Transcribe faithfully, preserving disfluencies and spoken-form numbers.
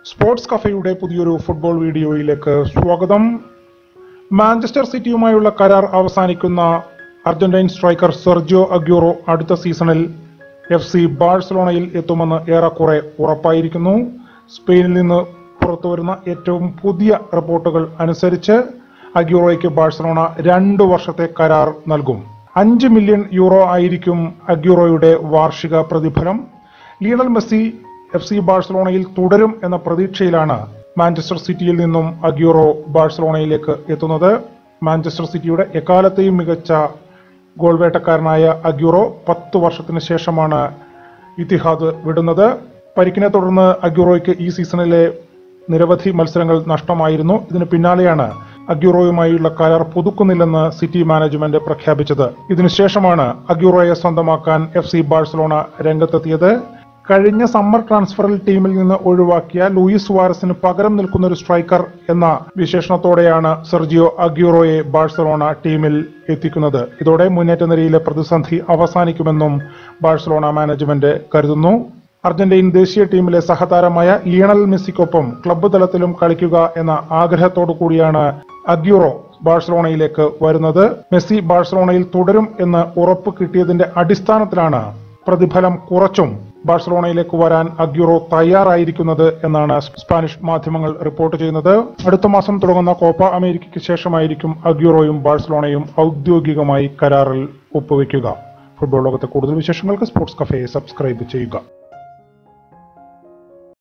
Sports കഫേയുടെ പുതിയൊരു football വീഡിയോയിലേക്ക് സ്വാഗതം. മാഞ്ചസ്റ്റർ സിറ്റിയുമായുള്ള കരാർ അവസാനിക്കുന്ന അർജന്റീൻ സ്ട്രൈക്കർ സെർജിയോ അഗ്യൂറോ അടുത്ത സീസണിൽ എഫ് സി ബാഴ്സലോണയിൽ എത്തുമെന്ന് ഏറെക്കുറെ ഉറപ്പായിരിക്കുന്നു. സ്പെയിനിൽ നിന്ന് പുറത്തുവരുന്ന ഏറ്റവും പുതിയ റിപ്പോർട്ടുകൾ അനുസരിച്ച് അഗ്യൂറോയ്ക്ക് ബാഴ്സലോണ രണ്ടു വർഷത്തെ കരാർ നൽകും. അഞ്ച് മില്യൺ യൂറോ ആയിരിക്കും അഗ്യൂറോയുടെ വാർഷിക പ്രതിഫലം. ലിയണൽ മെസ്സി എഫ് സി ബാഴ്സലോണയിൽ തുടരും എന്ന പ്രതീക്ഷയിലാണ് മാഞ്ചസ്റ്റർ സിറ്റിയിൽ നിന്നും അഗ്യൂറോ ബാഴ്സലോണയിലേക്ക് എത്തുന്നത്. മാഞ്ചസ്റ്റർ സിറ്റിയുടെ എക്കാലത്തെയും മികച്ച ഗോൾ വേട്ടക്കാരനായ അഗ്യൂറോ പത്ത് വർഷത്തിന് ശേഷമാണ് ഇത്തിഹാദ് വിടുന്നത്. പരിക്കിനെ തുടർന്ന് അഗ്യൂറോയ്ക്ക് ഈ സീസണിലെ നിരവധി മത്സരങ്ങൾ നഷ്ടമായിരുന്നു. ഇതിന് പിന്നാലെയാണ് അഗ്യൂറോയുമായുള്ള കരാർ പുതുക്കുന്നില്ലെന്ന് സിറ്റി മാനേജ്മെന്റ് പ്രഖ്യാപിച്ചത്. ഇതിനുശേഷമാണ് അഗ്യൂറോയെ സ്വന്തമാക്കാൻ എഫ് സി ബാഴ്സലോണ രംഗത്തെത്തിയത്. കഴിഞ്ഞ സമ്മർ ട്രാൻസ്ഫറിൽ ടീമിൽ നിന്ന് ഒഴിവാക്കിയ ലൂയിസ് സുവാരസിന് പകരം നിൽക്കുന്ന ഒരു സ്ട്രൈക്കർ എന്ന വിശേഷണത്തോടെയാണ് സെർജിയോ അഗ്യൂറോയെ ബാഴ്സലോണ ടീമിൽ എത്തിക്കുന്നത്. ഇതോടെ മുന്നേറ്റ നിരയിലെ പ്രതിസന്ധി അവസാനിക്കുമെന്നും ബാഴ്സലോണ മാനേജ്മെന്റ് കരുതുന്നു. അർജന്റീൻ ദേശീയ ടീമിലെ സഹതാരമായ ലിയണൽ മെസ്സിക്കൊപ്പം ക്ലബ്ബ് തലത്തിലും കളിക്കുക എന്ന ആഗ്രഹത്തോടു കൂടിയാണ് അഗ്യൂറോ ബാഴ്സലോണയിലേക്ക് വരുന്നത്. മെസ്സി ബാഴ്സലോണയിൽ തുടരും എന്ന് ഉറപ്പ് കിട്ടിയതിന്റെ അടിസ്ഥാനത്തിലാണ് പ്രതിഫലം കുറച്ചും ബാഴ്സലോണയിലേക്ക് വരാൻ അഗ്യൂറോ തയ്യാറായിരിക്കുന്നത് എന്നാണ് സ്പാനിഷ് മാധ്യമങ്ങൾ റിപ്പോർട്ട് ചെയ്യുന്നത്. അടുത്ത മാസം തുടങ്ങുന്ന കോപ്പ അമേരിക്കയ്ക്ക് ശേഷമായിരിക്കും അഗ്യൂറോയും ബാഴ്സലോണയും ഔദ്യോഗികമായി കരാറിൽ ഒപ്പുവെക്കുക. ഫുട്ബോൾ ലോകത്തെ കൂടുതൽ വിശേഷങ്ങൾക്ക് സ്പോർട്സ് കഫേ സബ്സ്ക്രൈബ് ചെയ്യുക.